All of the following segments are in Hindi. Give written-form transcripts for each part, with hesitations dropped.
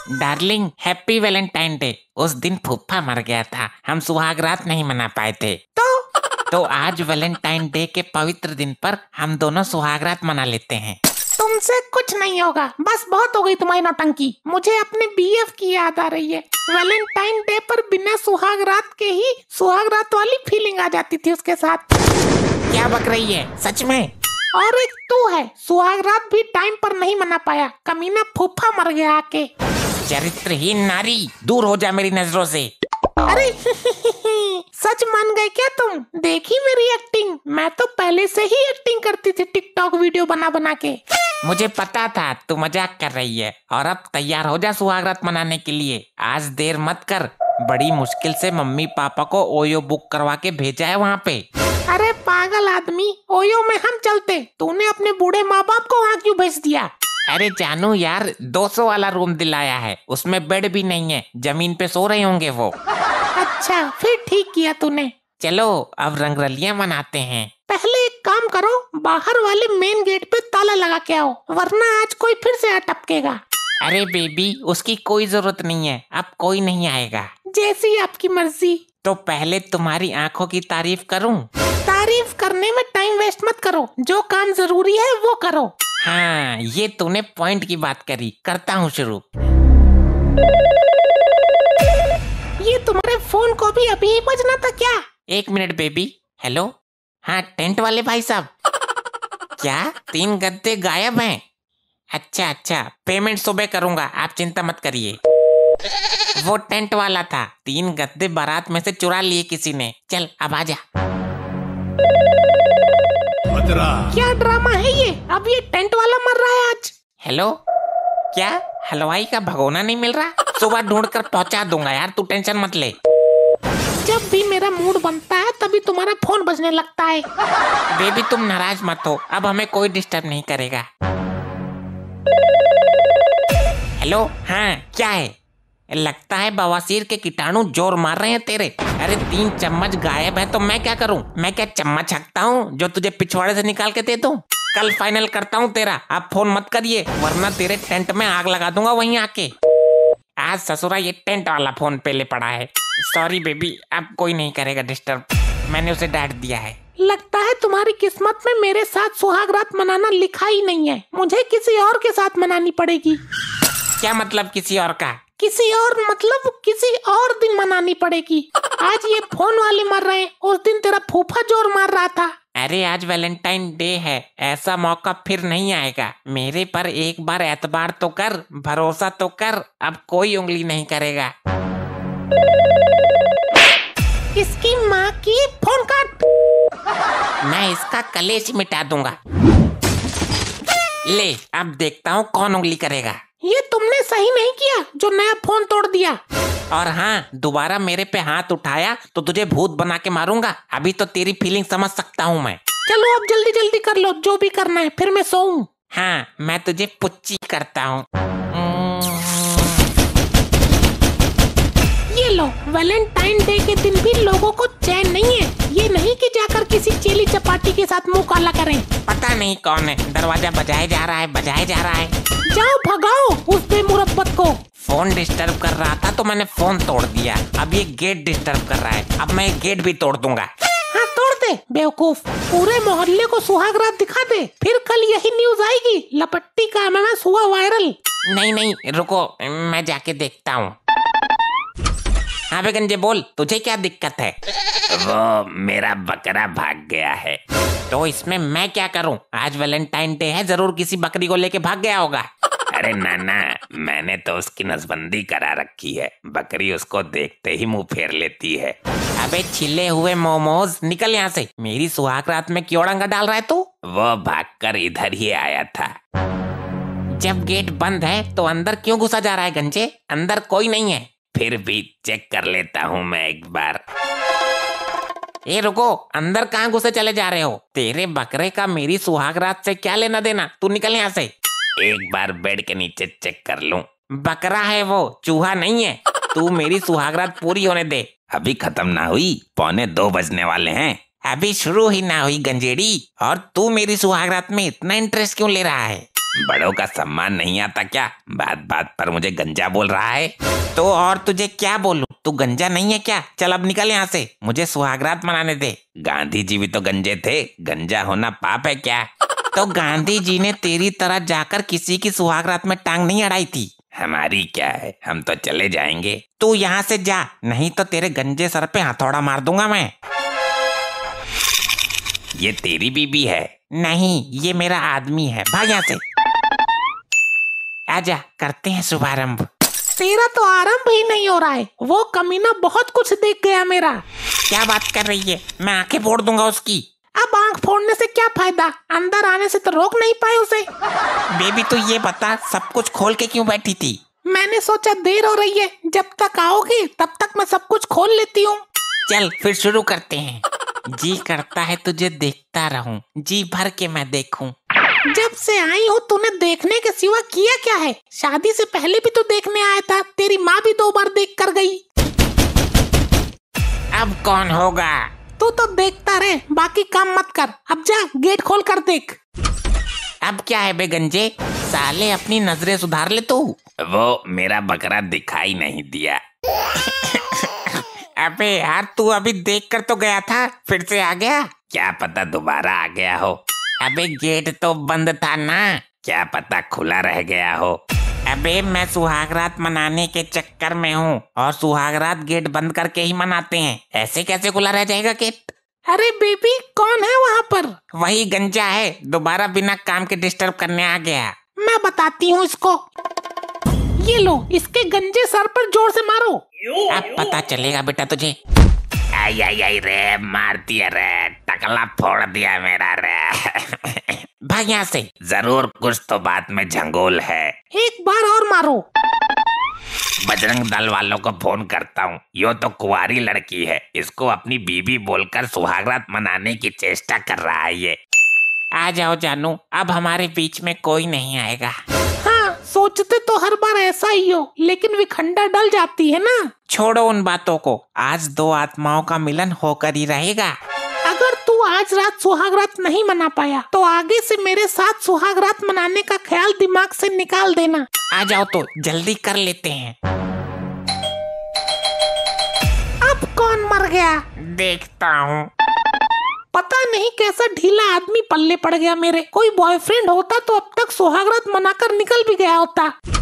Darling happy Valentine day. उस दिन फूफा मर गया था, हम सुहाग रात नहीं मना पाए थे। तो आज वैलेंटाइन डे के पवित्र दिन पर हम दोनों सुहाग रात मना लेते हैं। तुमसे कुछ नहीं होगा, बस बहुत हो गई तुम्हारी नौटंकी। मुझे अपने बीएफ की याद आ रही है। वैलेंटाइन डे पर बिना सुहाग रात के ही सुहाग रात वाली फीलिंग आ जाती थी उसके साथ। क्या बक रही है, सच में? और एक तू है, सुहाग रात भी टाइम पर नहीं मना पाया, कमीना फूफा मर गया आके। चरित्रहीन नारी, दूर हो जा मेरी नजरों से। अरे सच मान गए क्या तुम? देखी मेरी एक्टिंग? मैं तो पहले से ही एक्टिंग करती थी टिकटॉक वीडियो बना बना के। मुझे पता था तू मजाक कर रही है। और अब तैयार हो जा सुहाग रात मनाने के लिए। आज देर मत कर, बड़ी मुश्किल से मम्मी पापा को ओयो बुक करवा के भेजा है वहाँ पे। अरे पागल आदमी, ओयो में हम चलते, तूने अपने बूढ़े माँ बाप को वहाँ क्यों भेज दिया? अरे जानू यार, 200 वाला रूम दिलाया है, उसमें बेड भी नहीं है, जमीन पे सो रहे होंगे वो। अच्छा, फिर ठीक किया तूने। चलो अब रंगरलियां मनाते हैं। पहले एक काम करो, बाहर वाले मेन गेट पे ताला लगा के आओ, वरना आज कोई फिर से अटपकेगा। अरे बेबी, उसकी कोई जरूरत नहीं है, अब कोई नहीं आएगा। जैसी आपकी मर्जी। तो पहले तुम्हारी आंखों की तारीफ करूं? तारीफ करने में टाइम वेस्ट मत करो, जो काम जरूरी है वो करो। हाँ, ये तूने पॉइंट की बात करी, करता हूँ शुरू। ये तुम्हारे फोन को भी अभी ही बजना था क्या? 1 मिनट बेबी। हेलो, हाँ टेंट वाले भाई साहब। क्या 3 गद्दे गायब हैं? अच्छा, पेमेंट सुबह करूंगा, आप चिंता मत करिए। वो टेंट वाला था, 3 गद्दे बारात में से चुरा लिए किसी ने। चल अब आजा। क्या ड्रामा है ये? अब ये टेंट वाला मर रहा है आज। हेलो, क्या हलवाई का भगोना नहीं मिल रहा? सुबह ढूंढ कर पहुंचा दूंगा यार, तू टेंशन मत ले। जब भी मेरा मूड बनता है तभी तुम्हारा फोन बजने लगता है। बेबी तुम नाराज मत हो, अब हमें कोई डिस्टर्ब नहीं करेगा। हेलो, हाँ क्या है? लगता है बवासीर के कीटाणु जोर मार रहे हैं तेरे। अरे 3 चम्मच गायब है तो मैं क्या करूं? मैं क्या चम्मच हकता हूं जो तुझे पिछवाड़े से निकाल के दे दूं? कल फाइनल करता हूं तेरा, अब फोन मत करिए वरना तेरे टेंट में आग लगा दूंगा वहीं आके। आज ससुरा ये टेंट वाला फोन पे ले पड़ा है। सॉरी बेबी, अब कोई नहीं करेगा डिस्टर्ब, मैंने उसे डांट दिया है। लगता है तुम्हारी किस्मत में मेरे साथ सुहाग रात मनाना लिखा ही नहीं है, मुझे किसी और के साथ मनानी पड़ेगी। क्या मतलब किसी और का? किसी और मतलब किसी और दिन मनानी पड़ेगी। आज ये फोन वाले मर रहे हैं, उस दिन तेरा फूफा जोर मार रहा था। अरे आज वैलेंटाइन डे है, ऐसा मौका फिर नहीं आएगा। मेरे पर एक बार एतबार तो कर, भरोसा तो कर, अब कोई उंगली नहीं करेगा। इसकी माँ की, फोन काट। मैं इसका कलेश मिटा दूंगा। ले, अब देखता हूँ कौन उंगली करेगा। ये तुमने सही नहीं किया जो नया फोन तोड़ दिया। और हाँ, दोबारा मेरे पे हाथ उठाया तो तुझे भूत बना के मारूंगा। अभी तो तेरी फीलिंग समझ सकता हूँ मैं। चलो अब जल्दी जल्दी कर लो जो भी करना है, फिर मैं सोऊं। हाँ, मैं तुझे पुच्ची करता हूँ। ये लो, वैलेंटाइन डे के दिन भी लोगों को चैन नहीं है। ये नहीं कि जाकर किसी चेली चपाटी के साथ मुंह काला करें। पता नहीं कौन है, दरवाजा बजाए जा रहा है। जाओ भगाओ उस बेमुरब्बत को। फोन डिस्टर्ब कर रहा था तो मैंने फोन तोड़ दिया, अब ये गेट डिस्टर्ब कर रहा है, अब मैं गेट भी तोड़ दूंगा। हाँ तोड़ दे बेवकूफ, पूरे मोहल्ले को सुहाग रात दिखा दे, फिर कल यही न्यूज आएगी, लपट्टी का एमएमएस हुआ वायरल। नहीं रुको, मैं जाके देखता हूँ। हाँ बे गंजे बोल, तुझे क्या दिक्कत है? वो मेरा बकरा भाग गया है। तो इसमें मैं क्या करूं? आज वैलेंटाइन डे है, जरूर किसी बकरी को लेके भाग गया होगा। अरे नाना, मैंने तो उसकी नसबंदी करा रखी है, बकरी उसको देखते ही मुंह फेर लेती है। अबे छिले हुए मोमोज, निकल यहाँ से। मेरी सुहाग रात में क्यों डंगा डाल रहा है तू? वो भागकर इधर ही आया था। जब गेट बंद है तो अंदर क्यों घुसा जा रहा है गंजे? अंदर कोई नहीं है। फिर भी चेक कर लेता हूँ मैं एक बार। ए रुको, अंदर कहाँ घुसे चले जा रहे हो? तेरे बकरे का मेरी सुहाग रात से क्या लेना देना? तू निकल यहाँ से। एक बार बेड के नीचे चेक कर लूं। बकरा है वो, चूहा नहीं है। तू मेरी सुहाग रात पूरी होने दे। अभी खत्म ना हुई, 1:45 बजने वाले हैं। अभी शुरू ही ना हुई गंजेड़ी, और तू मेरी सुहाग रात में इतना इंटरेस्ट क्यों ले रहा है? बड़ों का सम्मान नहीं आता क्या? बात बात पर मुझे गंजा बोल रहा है। तो और तुझे क्या बोलूं? तू गंजा नहीं है क्या? चल अब निकल यहाँ से, मुझे सुहागरात मनाने दे। गांधी जी भी तो गंजे थे, गंजा होना पाप है क्या? तो गांधी जी ने तेरी तरह जाकर किसी की सुहागरात में टांग नहीं अड़ाई थी। हमारी क्या है, हम तो चले जाएंगे। तू यहाँ से जा, नहीं तो तेरे गंजे सर पे हथौड़ा मार दूंगा मैं। ये तेरी बीबी है? नहीं, ये मेरा आदमी है, भाग यहाँ से। आजा, करते हैं शुभारंभ। तेरा तो आरंभ ही नहीं हो रहा है, वो कमीना बहुत कुछ देख गया मेरा। क्या बात कर रही है? मैं आंखें फोड़ दूंगा उसकी। अब आंख फोड़ने से क्या फायदा, अंदर आने से तो रोक नहीं पाए उसे। बेबी तू ये बता, सब कुछ खोल के क्यों बैठी थी? मैंने सोचा देर हो रही है, जब तक आओगे तब तक मैं सब कुछ खोल लेती हूँ। चल फिर शुरू करते हैं। जी करता है तुझे देखता रहूं, जी भर के मैं देखूं। जब से आई हो तूने देखने के सिवा किया क्या है? शादी से पहले भी तो देखने आया था, तेरी माँ भी 2 बार देख कर गई। अब कौन होगा? तू तो देखता रहे, बाकी काम मत कर। अब जा गेट खोल कर देख। अब क्या है बे गंजे, साले अपनी नजरें सुधार ले तू। वो मेरा बकरा दिखाई नहीं दिया। अबे यार, तू अभी देख कर तो गया था, फिर से आ गया। क्या पता दोबारा आ गया हो। अबे गेट तो बंद था ना। क्या पता खुला रह गया हो। अबे मैं सुहागरात मनाने के चक्कर में हूँ, और सुहागरात गेट बंद करके ही मनाते हैं, ऐसे कैसे खुला रह जाएगा गेट? अरे बेबी कौन है वहाँ पर? वही गंजा है, दोबारा बिना काम के डिस्टर्ब करने आ गया। मैं बताती हूँ इसको। ये लो, इसके गंजे सर पर जोर से मारो। अब पता चलेगा बेटा तुझे। आई आई आई रे, मारती है रे, टकला फोड़ दिया मेरा रे। भाग यहाँ से। जरूर कुछ तो बात में झंगोल है। एक बार और मारो। बजरंग दल वालों को फोन करता हूँ। यो तो कुंवारी लड़की है, इसको अपनी बीबी बोलकर सुहागरात मनाने की चेष्टा कर रहा है ये। आ जाओ जानू, अब हमारे बीच में कोई नहीं आएगा। हाँ, सोचते तो हर बार ऐसा ही हो, लेकिन विखंडा डल जाती है ना। छोड़ो उन बातों को, आज 2 आत्माओं का मिलन होकर ही रहेगा। अगर तू आज रात सुहागरात नहीं मना पाया तो आगे से मेरे साथ सुहागरात मनाने का ख्याल दिमाग से निकाल देना। आ जाओ तो जल्दी कर लेते हैं। अब कौन मर गया देखता हूँ। पता नहीं कैसा ढीला आदमी पल्ले पड़ गया मेरे। कोई बॉयफ्रेंड होता तो अब तक सुहागरात मनाकर निकल भी गया होता।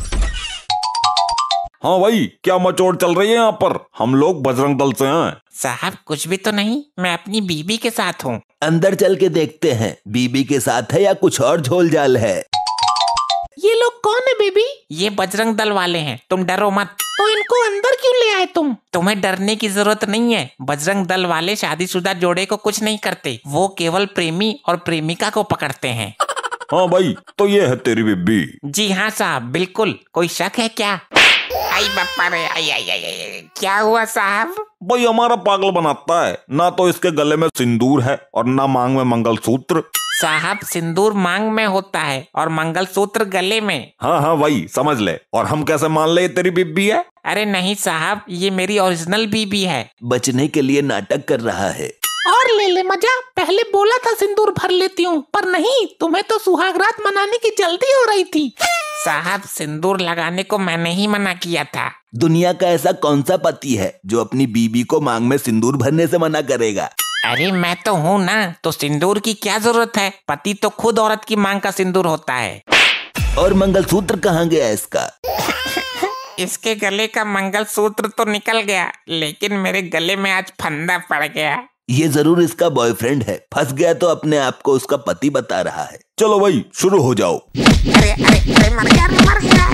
हाँ भाई, क्या मचोड़ चल रही है यहाँ पर? हम लोग बजरंग दल से हैं। साहब कुछ भी तो नहीं, मैं अपनी बीबी के साथ हूँ। अंदर चल के देखते हैं, बीबी के साथ है या कुछ और झोल जाल है। ये लोग कौन है बेबी? ये बजरंग दल वाले हैं, तुम डरो मत। तो इनको अंदर क्यों ले आए तुम? तुम्हें डरने की जरूरत नहीं है, बजरंग दल वाले शादीशुदा जोड़े को कुछ नहीं करते, वो केवल प्रेमी और प्रेमिका को पकड़ते हैं। हाँ भाई, तो ये है तेरी बीबी? जी हाँ साहब, बिल्कुल। कोई शक है क्या? आई बापा रे, आई आई आई आई, क्या हुआ साहब? भाई हमारा पागल बनाता है, ना तो इसके गले में सिंदूर है और ना मांग में मंगलसूत्र। साहब सिंदूर मांग में होता है और मंगलसूत्र गले में। हाँ हाँ भाई, समझ ले। और हम कैसे मान ले ये तेरी बीबी है? अरे नहीं साहब, ये मेरी ओरिजिनल बीबी है। बचने के लिए नाटक कर रहा है। और ले ले मजा, पहले बोला था सिंदूर भर लेती हूँ, पर नहीं, तुम्हें तो सुहागरात मनाने की जल्दी हो रही थी। साहब सिंदूर लगाने को मैंने ही मना किया था। दुनिया का ऐसा कौन सा पति है जो अपनी बीबी को मांग में सिंदूर भरने से मना करेगा? अरे मैं तो हूँ ना, तो सिंदूर की क्या जरूरत है? पति तो खुद औरत की मांग का सिंदूर होता है। और मंगलसूत्र कहाँ गया इसका? इसके गले का मंगलसूत्र तो निकल गया, लेकिन मेरे गले में आज फंदा पड़ गया। ये जरूर इसका बॉयफ्रेंड है, फंस गया तो अपने आप को उसका पति बता रहा है। चलो भाई शुरू हो जाओ। अरे अरे, अरे मर गया।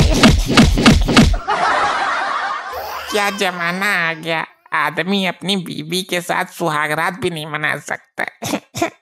क्या जमाना आ गया, आदमी अपनी बीबी के साथ सुहागरात भी नहीं मना सकता।